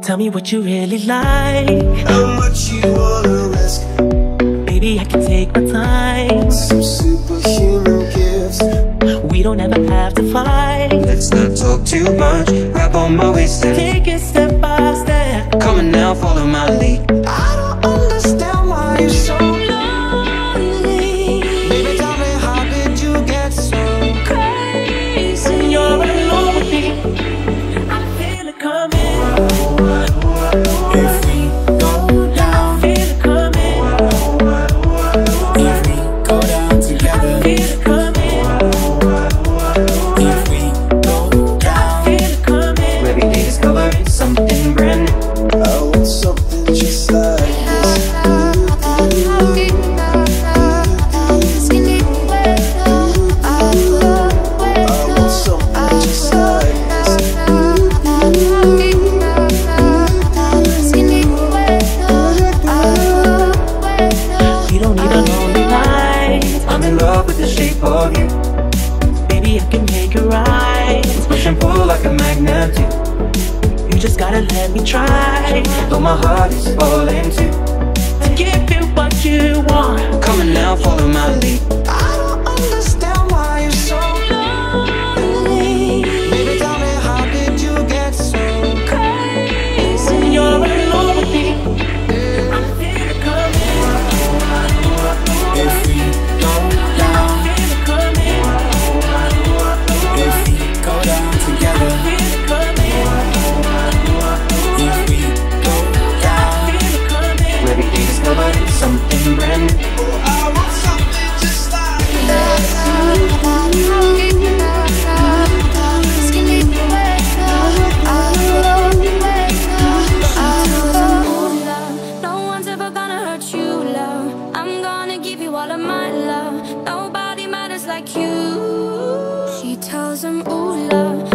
Tell me what you really like. How much you wanna risk? Baby, I can take my time. Some superhuman gifts. We don't ever have to fight. Let's not talk too much. Grab on my waist and take it step by step. come on now, follow my lead. I don't understand why you're so lonely. Baby, tell me, how did you get so crazy? You're alone with me. I feel it coming. If we go down, I feel it coming. if we go down together, I feel it coming. if we go down, I feel it coming. Every day discovering something brand new. I want something just like this. I want something just like this. We don't need a lonely night. I'm in love with the shape of you. Baby, I can make it right. Push and pull like a magnet do. You just gotta let me try Though my heart is falling too. to give you what you want. Come on now, follow my lead. I don't understand why you're so lonely. Baby, tell me, how did you get so Crazy, you're alone with me. I feel it coming. If we go down, I feel it coming. if we go down together, I feel it coming. if we go down, I feel it coming. Every day discovering something brand new. I want something just like this. No one's ever gonna hurt you, love. I'm gonna give you all of my love. Nobody matters like you. She tells him, ooh, love,